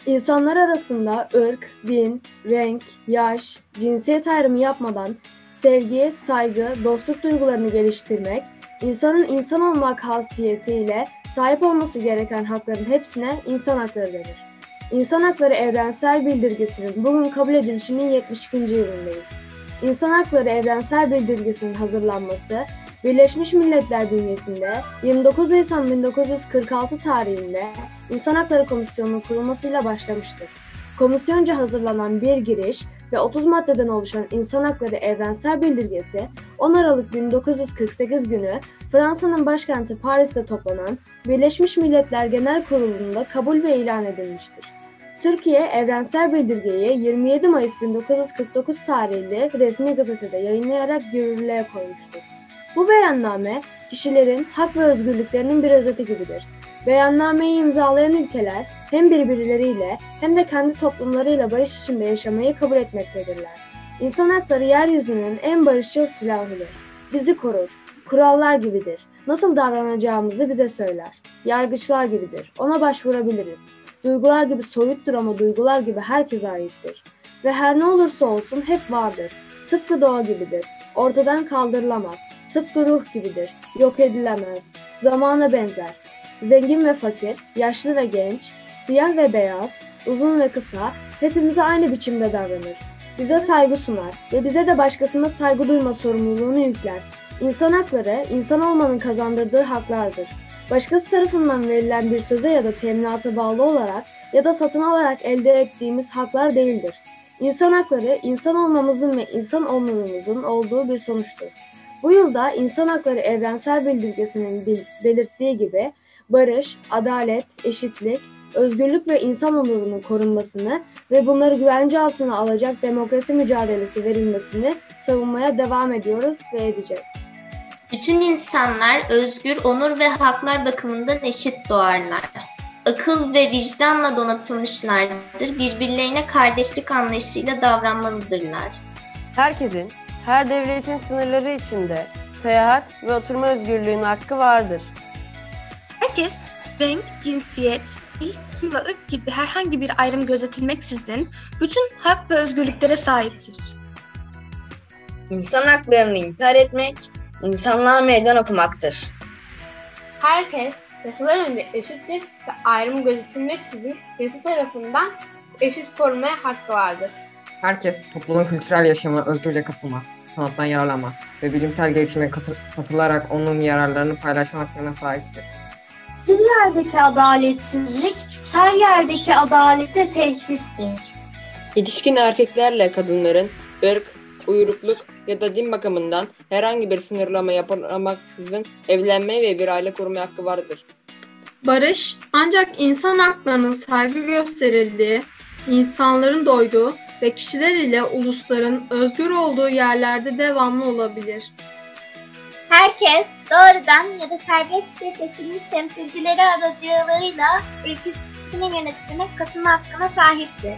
İnsanlar arasında ırk, din, renk, yaş, cinsiyet ayrımı yapmadan sevgi, saygı, dostluk duygularını geliştirmek, insanın insan olmak hasiyetiyle sahip olması gereken hakların hepsine insan hakları denir. İnsan Hakları Evrensel Bildirgesi'nin bugün kabul edilişinin 72. yılındayız. İnsan Hakları Evrensel Bildirgesi'nin hazırlanması, Birleşmiş Milletler bünyesinde 29 Nisan 1946 tarihinde İnsan Hakları Komisyonu'nun kurulmasıyla başlamıştır. Komisyonca hazırlanan bir giriş ve 30 maddeden oluşan İnsan Hakları Evrensel Bildirgesi 10 Aralık 1948 günü Fransa'nın başkenti Paris'te toplanan Birleşmiş Milletler Genel Kurulu'nda kabul ve ilan edilmiştir. Türkiye Evrensel Bildirgeyi 27 Mayıs 1949 tarihli resmi gazetede yayınlayarak yürürlüğe koymuştur. Bu beyanname, kişilerin hak ve özgürlüklerinin bir özeti gibidir. Beyannameyi imzalayan ülkeler hem birbirleriyle hem de kendi toplumlarıyla barış içinde yaşamayı kabul etmektedirler. İnsan hakları yeryüzünün en barışçıl silahıdır. Bizi korur, kurallar gibidir. Nasıl davranacağımızı bize söyler. Yargıçlar gibidir, ona başvurabiliriz. Duygular gibi soyuttur ama duygular gibi herkese aittir. Ve her ne olursa olsun hep vardır. Tıpkı doğa gibidir, ortadan kaldırılamaz. Tıpkı ruh gibidir, yok edilemez. Zamana benzer. Zengin ve fakir, yaşlı ve genç, siyah ve beyaz, uzun ve kısa, hepimize aynı biçimde davranır. Bize saygı sunar ve bize de başkasına saygı duyma sorumluluğunu yükler. İnsan hakları, insan olmanın kazandırdığı haklardır. Başkası tarafından verilen bir söze ya da teminata bağlı olarak ya da satın alarak elde ettiğimiz haklar değildir. İnsan hakları, insan olmamızın ve insan onurumuzun olduğu bir sonuçtur. Bu yılda İnsan Hakları Evrensel Bildirgesi'nin belirttiği gibi barış, adalet, eşitlik, özgürlük ve insan onurunun korunmasını ve bunları güvence altına alacak demokrasi mücadelesi verilmesini savunmaya devam ediyoruz ve edeceğiz. Bütün insanlar özgür, onur ve haklar bakımından eşit doğarlar. Akıl ve vicdanla donatılmışlardır, birbirlerine kardeşlik anlayışıyla davranmalıdırlar. Herkesin, her devletin sınırları içinde seyahat ve oturma özgürlüğüne hakkı vardır. Herkes, renk, cinsiyet, dil ve ırk gibi herhangi bir ayrım gözetilmeksizin bütün hak ve özgürlüklere sahiptir. İnsan haklarını inkar etmek, insanlığa meydan okumaktır. Herkes yasalar önünde eşittir ve ayrım gözetilmeksizin yasa tarafından eşit korunmaya hakkı vardır. Herkes toplumun kültürel yaşamına özgürce katılma, sanattan yararlanma ve bilimsel gelişime katılarak onun yararlarını paylaşma hakkına sahiptir. Bir yerdeki adaletsizlik her yerdeki adalete tehdittir. Yetişkin erkeklerle kadınların ırk, uyrukluk ya da din bakımından herhangi bir sınırlama yapılmaksızın evlenme ve bir aile kurma hakkı vardır. Barış ancak insan haklarının saygı gösterildiği, insanların doyduğu ve kişiler ile ulusların özgür olduğu yerlerde devamlı olabilir. Herkes doğrudan ya da serbestçe seçilmiş temsilcileri aracılığıyla ülkesinin yönetimine katılma hakkına sahiptir.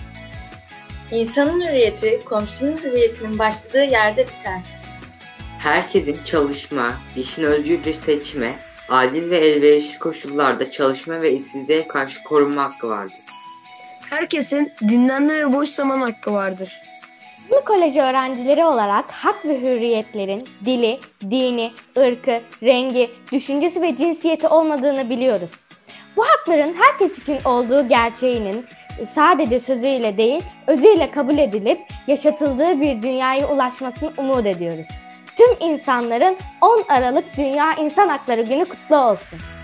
İnsanın hürriyeti, komşunun hürriyetinin başladığı yerde biter. Herkesin çalışma, işini özgürce seçme, adil ve elverişli koşullarda çalışma ve işsizliğe karşı korunma hakkı vardır. Herkesin dinlenme ve boş zaman hakkı vardır. Bu koleji öğrencileri olarak hak ve hürriyetlerin dili, dini, ırkı, rengi, düşüncesi ve cinsiyeti olmadığını biliyoruz. Bu hakların herkes için olduğu gerçeğinin sadece sözüyle değil, özüyle kabul edilip yaşatıldığı bir dünyaya ulaşmasını umut ediyoruz. Tüm insanların 10 Aralık Dünya İnsan Hakları Günü kutlu olsun.